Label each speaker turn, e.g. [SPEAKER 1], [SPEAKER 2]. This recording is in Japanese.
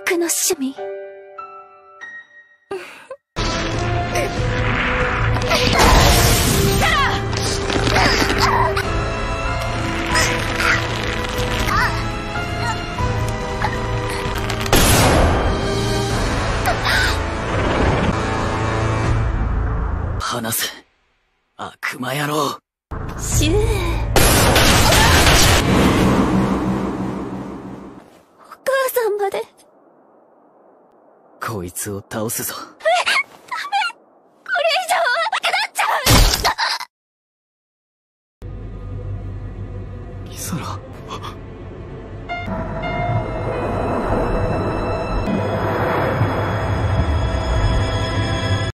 [SPEAKER 1] 僕の趣味。
[SPEAKER 2] 離せ、悪魔野郎。
[SPEAKER 1] シュー。お母さんまで。
[SPEAKER 2] こいつを倒すぞ。
[SPEAKER 1] えっ